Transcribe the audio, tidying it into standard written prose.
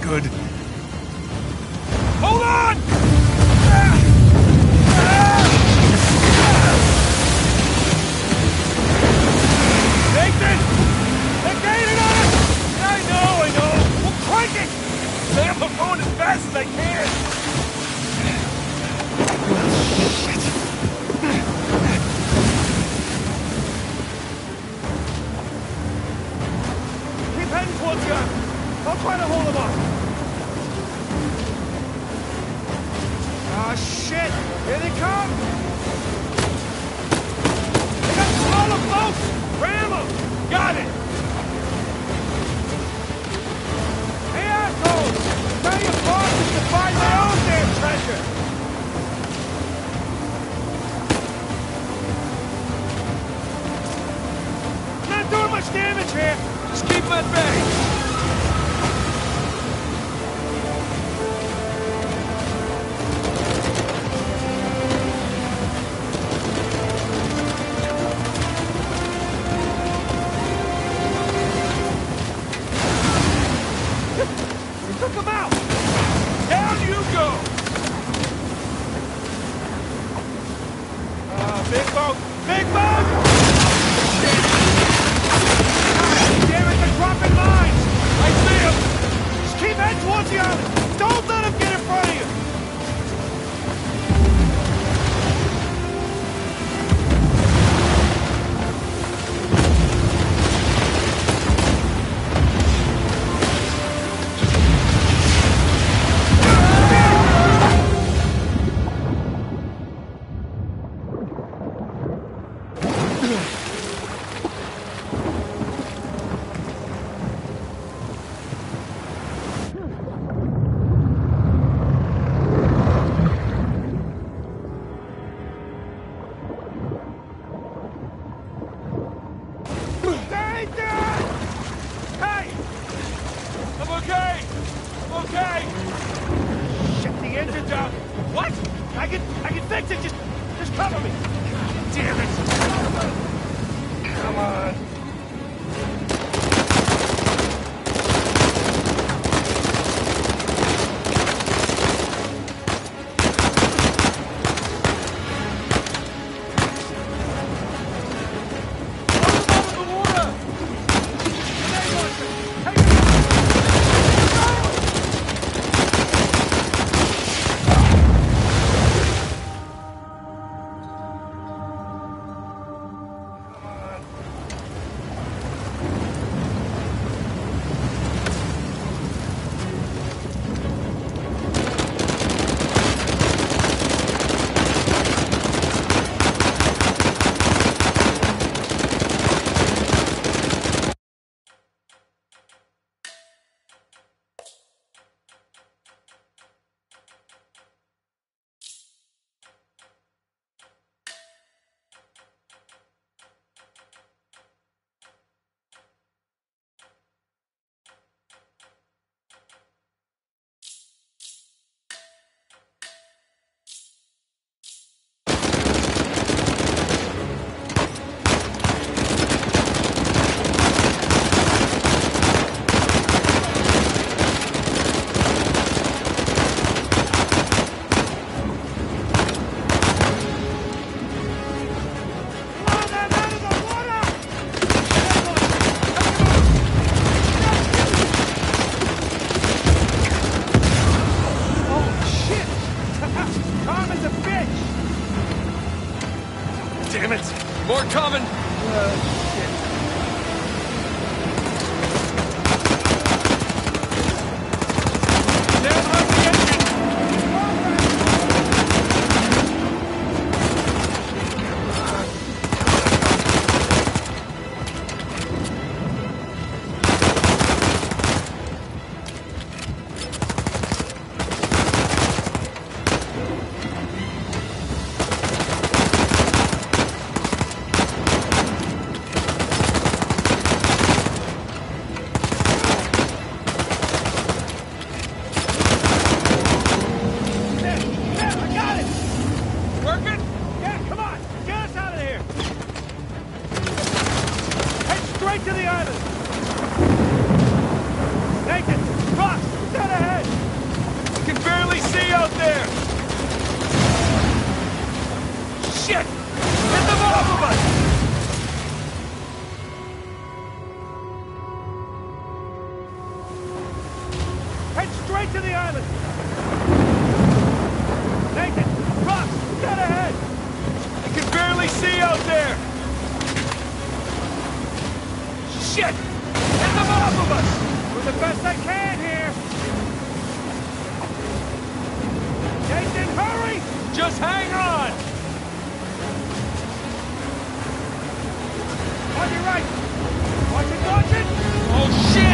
good. Hold on! Nathan! They're gaining on us! I know! We'll crank it! Sam, I'm going as fast as I can! Shit. Keep heading towards you. I'll try to hold them off. Ah, shit! Here they come! They got smaller boats! Ram them! Got it! Hey, assholes! Tell your bosses to find their own damn treasure! I'm not doing much damage here! Just keep at bay! Took him out! Down you go! Big boat! Big boat! Damn it, they're dropping mines! I see him! Just keep heading towards the island! Don't let him get in front of you! Damn it! More coming! Shit. Stand by the engine! To the island! Nathan! Ross! Dead ahead! out there! Shit! Get them off of us! Head straight to the island! Nathan! Rock! Dead ahead! I can barely see out there! Shit! Get them off of us! Doing the best I can here! Nathan, hurry! Just hang on! On your right! Watch it, watch it! Oh, shit!